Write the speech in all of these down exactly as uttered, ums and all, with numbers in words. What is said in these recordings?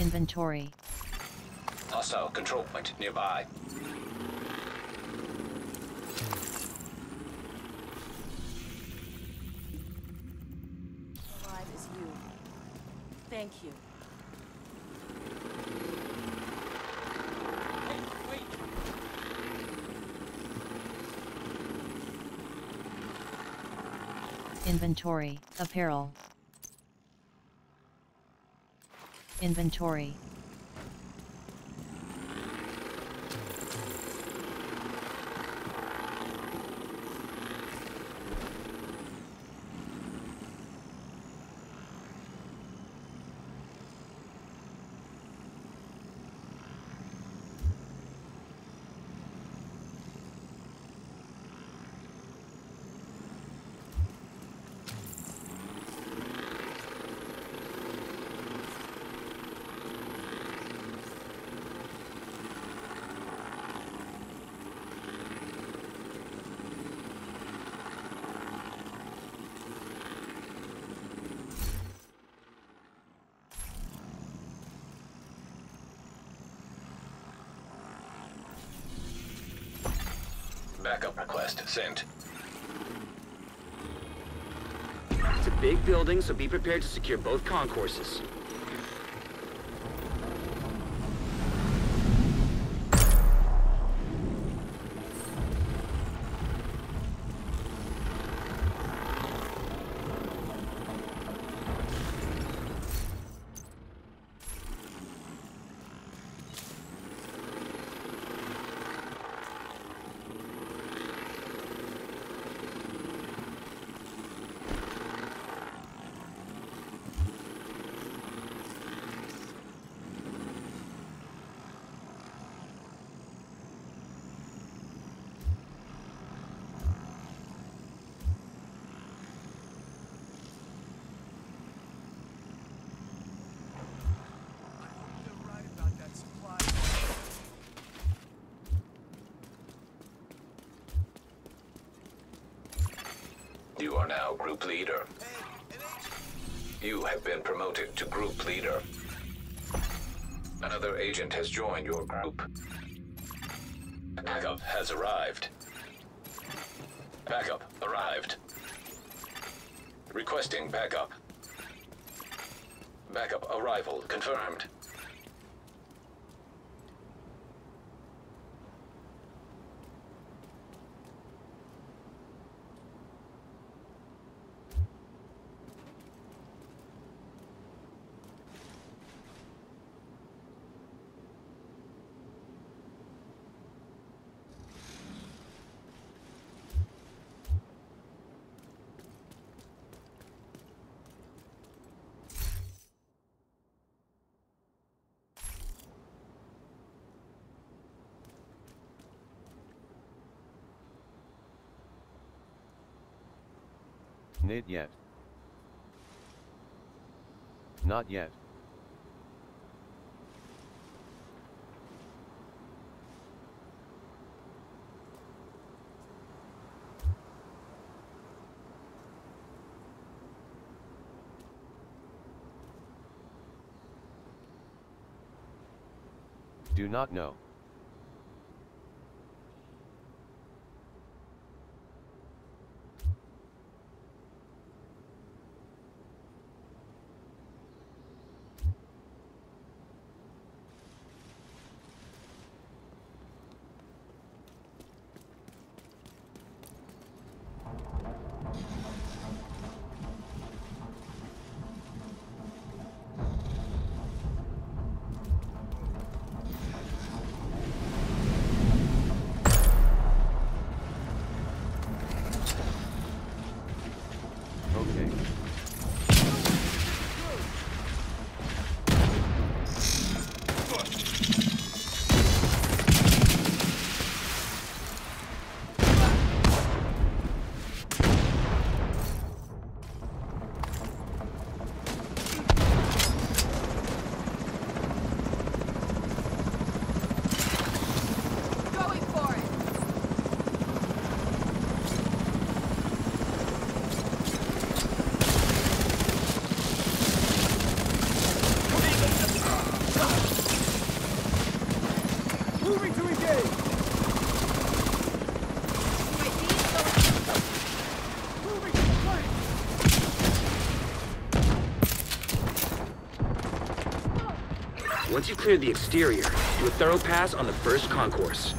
Inventory. Hostile control point nearby. Alive is you. Thank you. Inventory, apparel. Inventory. Backup request sent. It's a big building, so be prepared to secure both concourses. You are now group leader. You have been promoted to group leader. Another agent has joined your group. Backup has arrived. Backup arrived. Requesting backup. Backup arrival confirmed. Not yet. Not yet. Do not know. Once you clear the exterior, do a thorough pass on the first concourse.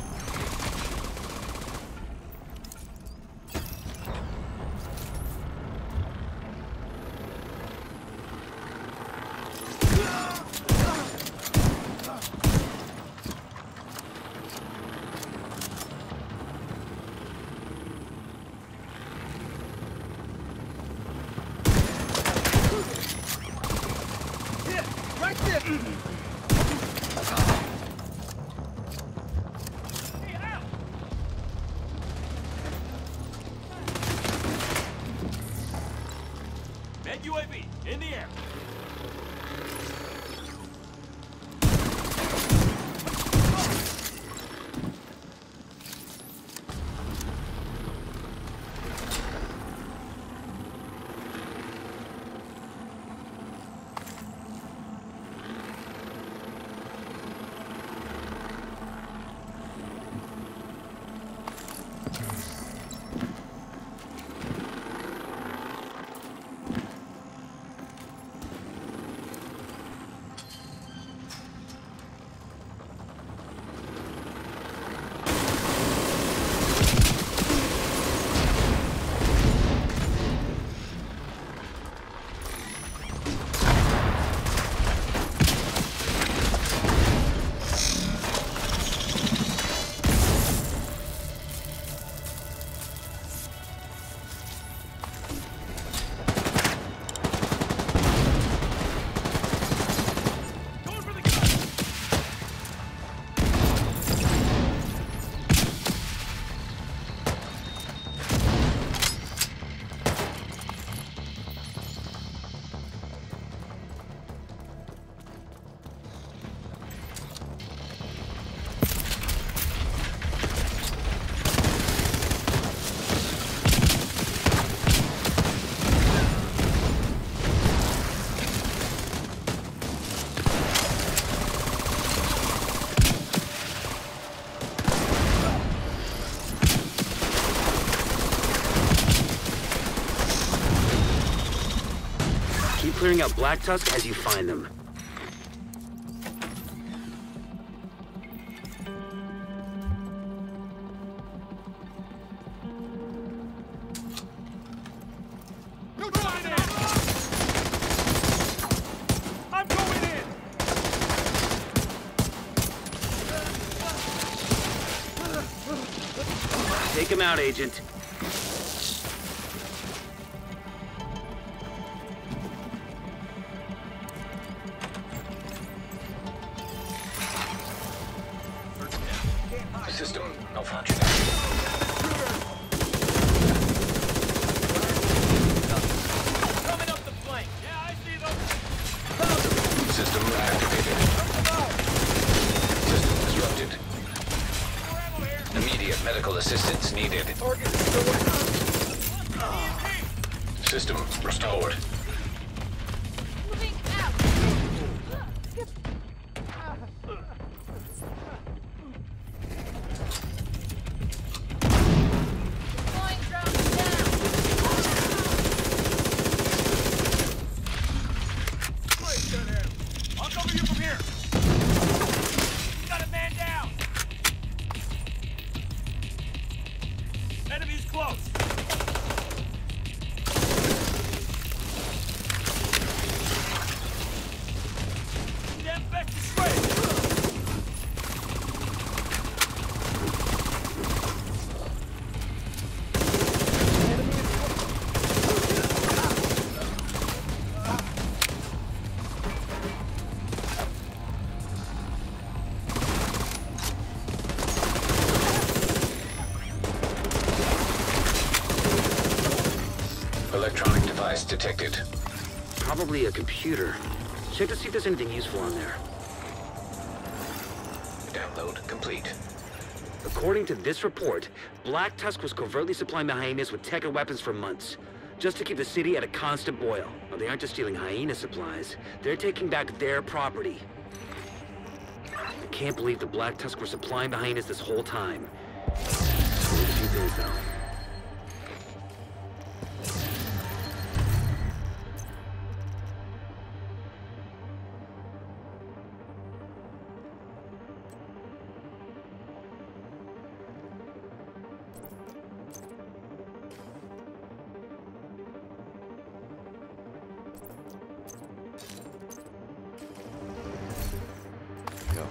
U A V, in the air. Keep clearing out Black Tusk as you find them. You join in! I'm going in! Take him out, Agent. System malfunctioning. Coming up the flank. Yeah, I see them. System activated. System disrupted. Immediate medical assistance needed. System restored. Moving out. Deploying drones down. I'll cover you from here. We got a man down. Enemy's close. Damn back to straight. Electronic device detected. Probably a computer. Check to see if there's anything useful on there. Download complete. According to this report, Black Tusk was covertly supplying the hyenas with tech and weapons for months, just to keep the city at a constant boil. Well, they aren't just stealing hyena supplies, they're taking back their property. I can't believe the Black Tusk were supplying the hyenas this whole time. Believe a few things, though. Go.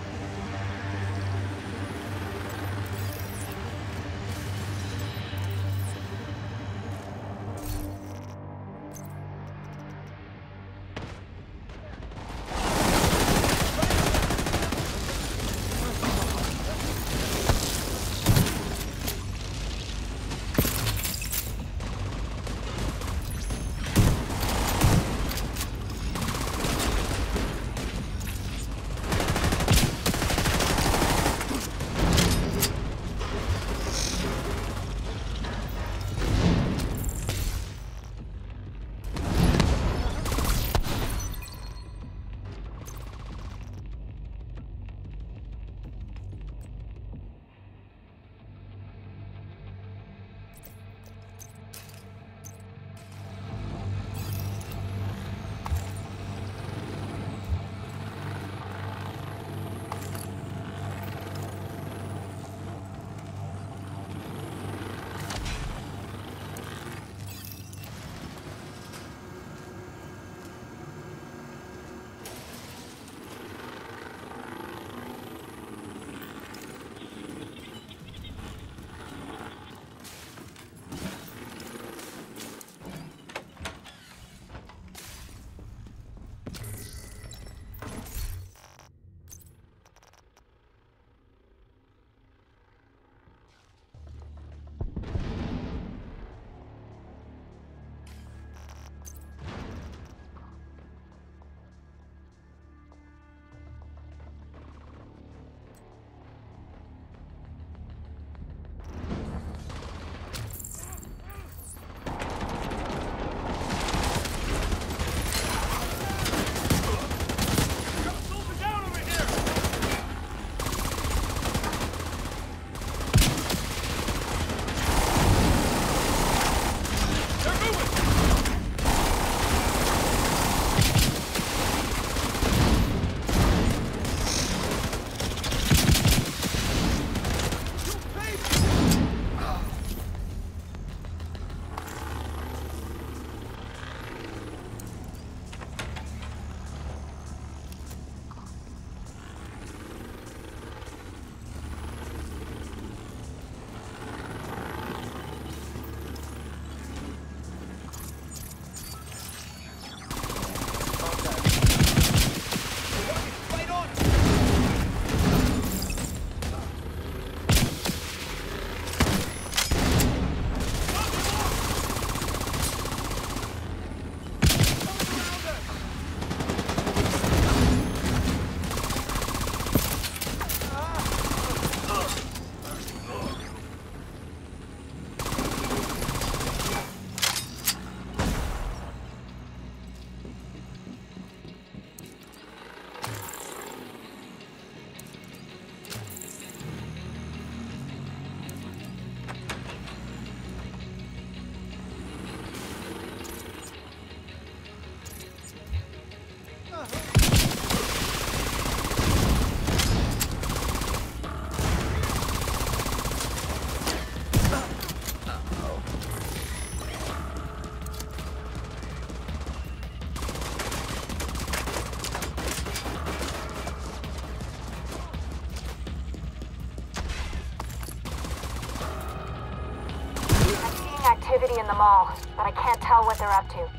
Activity in the mall, but I can't tell what they're up to.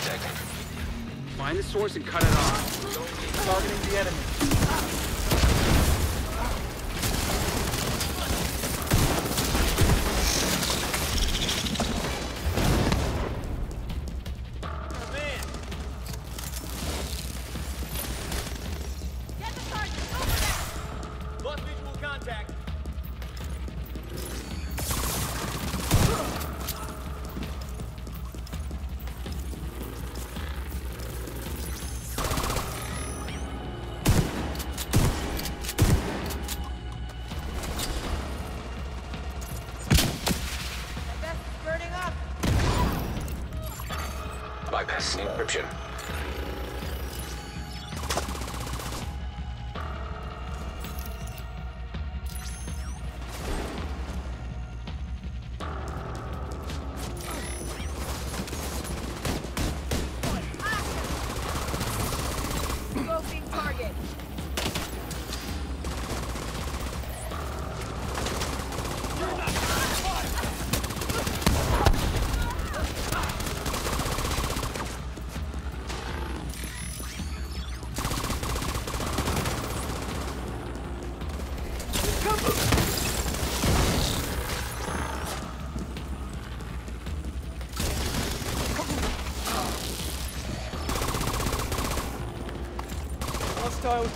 detected. Find the source and cut it off. Targeting the enemy. Man! Get the sergeant! Over there! Lost visual contact. That's burning up! Bypassing encryption. Scoping target! Hostile.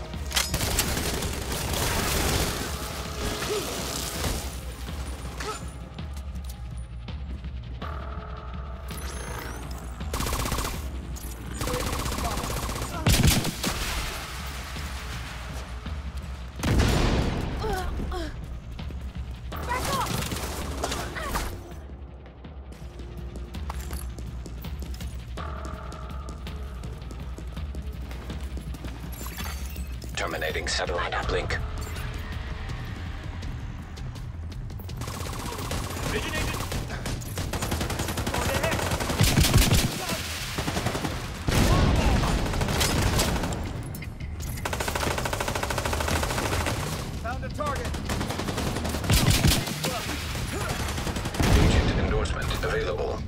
Back off! Terminating satellite uplink. Vision agent. On ahead. Found a target. Agent endorsement available.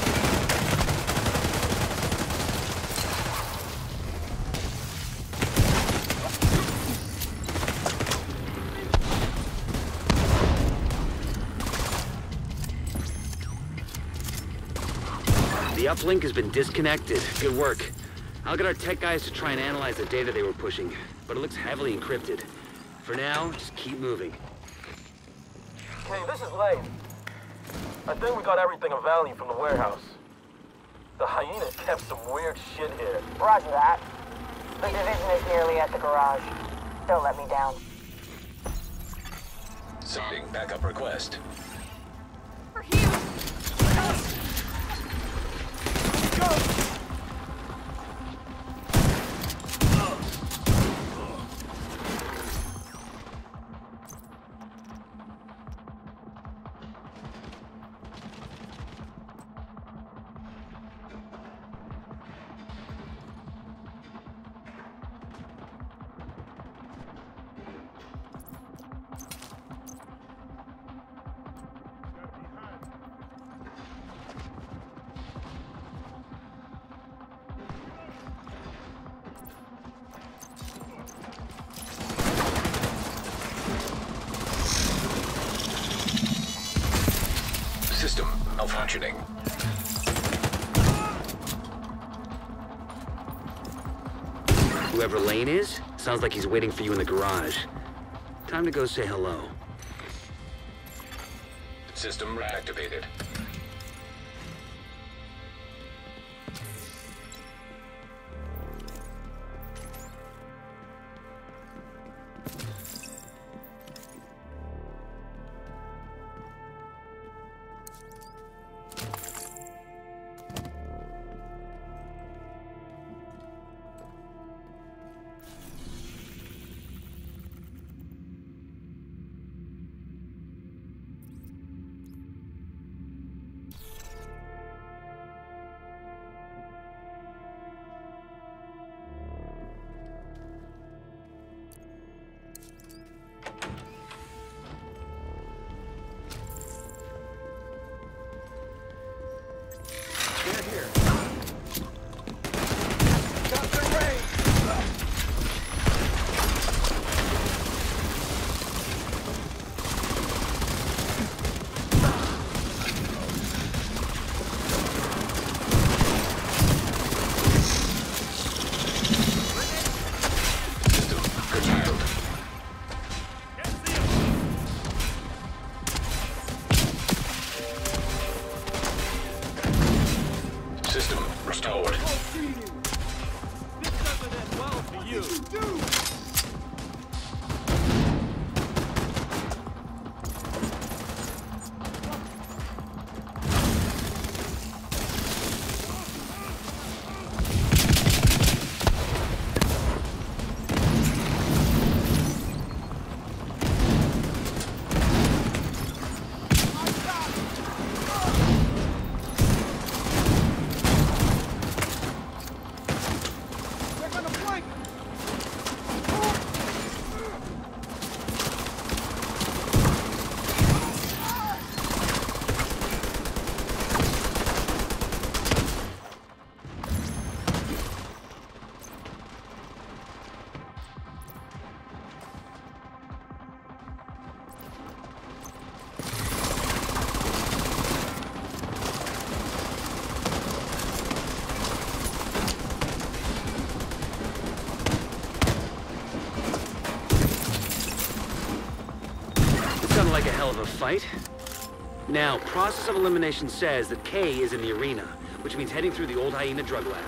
The uplink has been disconnected. Good work. I'll get our tech guys to try and analyze the data they were pushing, but it looks heavily encrypted. For now, just keep moving. Hey, this is Lane. I think we got everything of value from the warehouse. The hyenas kept some weird shit here. Roger that. The division is nearly at the garage. Don't let me down. Sending backup request. We're here! System malfunctioning. Whoever Lane is, sounds like he's waiting for you in the garage. Time to go say hello. System reactivated. you! Sounded like a hell of a fight. Now, process of elimination says that Kay is in the arena, which means heading through the old Hyena drug lab.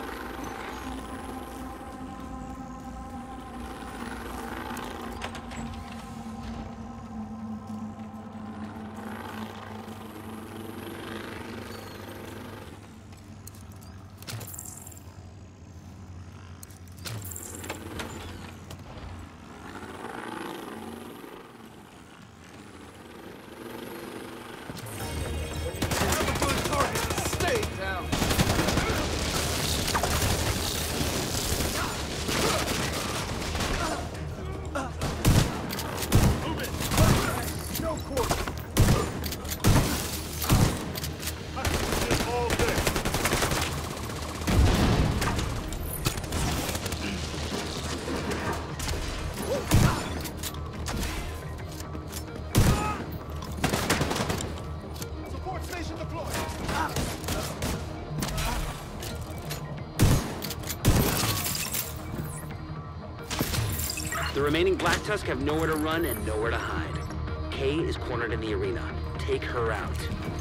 The remaining Black Tusk have nowhere to run and nowhere to hide. Kay is cornered in the arena. Take her out.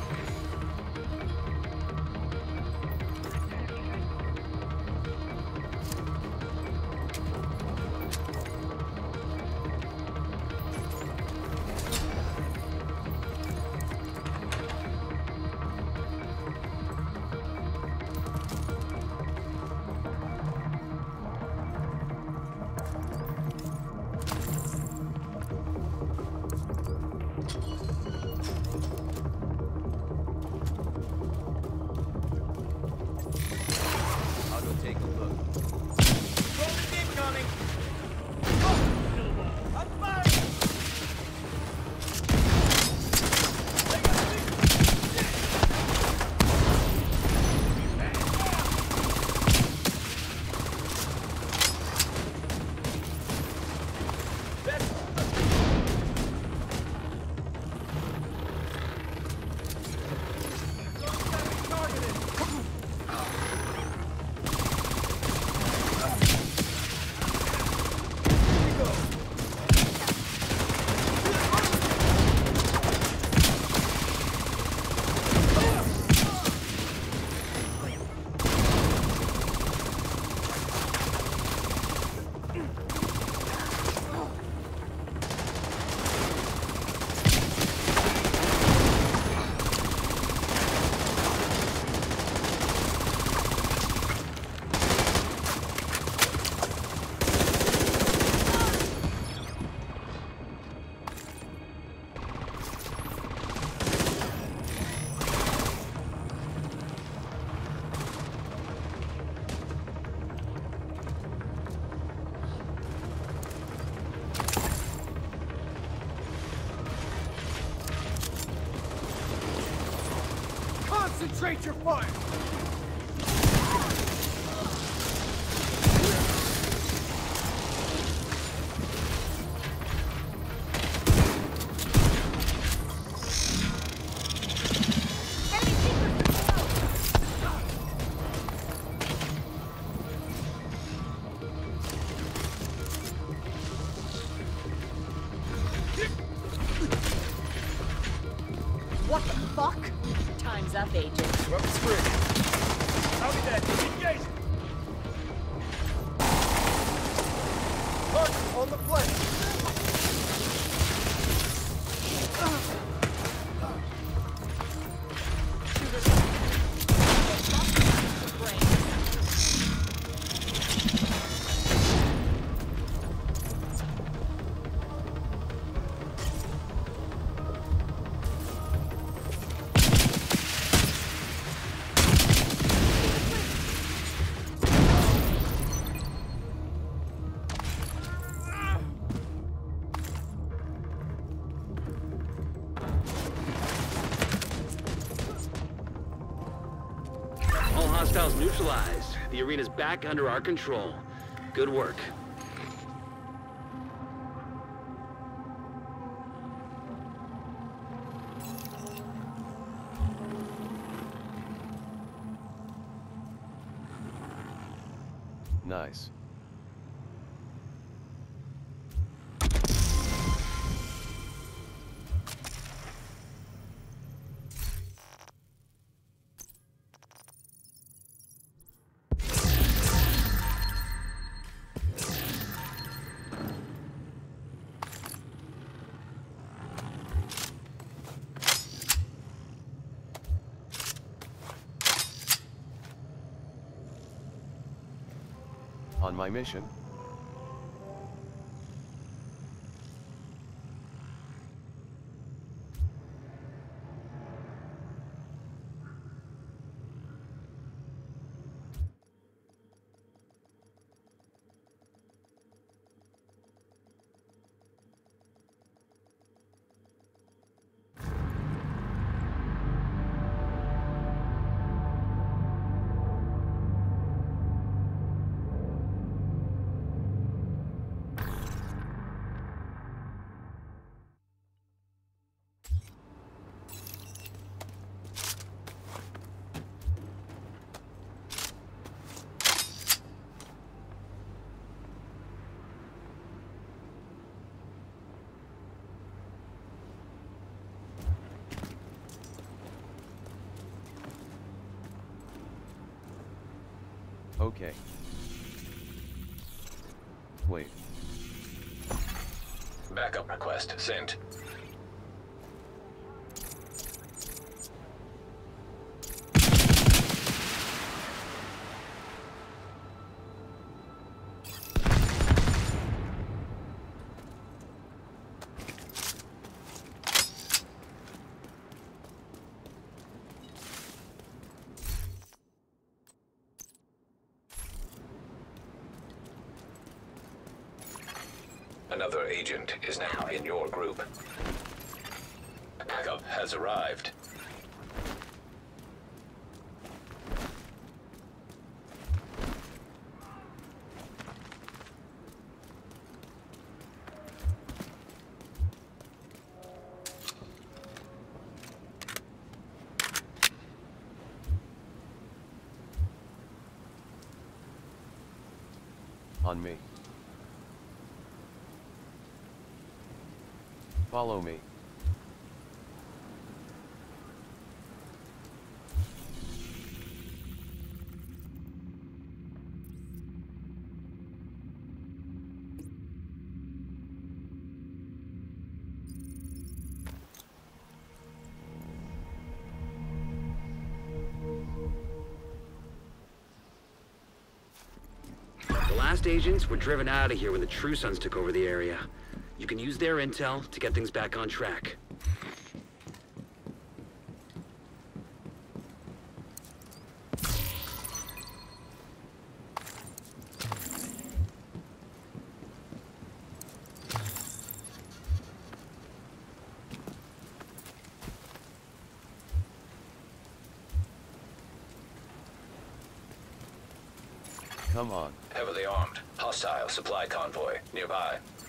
Concentrate your fire! What the fuck? Time's up, Agent. Weapons free. Copy that. Engage! on the flank. Hostiles neutralized. The arena's back under our control. Good work. Nice. On my mission? Okay. Wait. Backup request sent. Another agent is now in your group. Backup has arrived. On me. Follow me. The last agents were driven out of here when the True Sons took over the area. You can use their intel to get things back on track. Come on. Heavily armed. Hostile supply convoy nearby.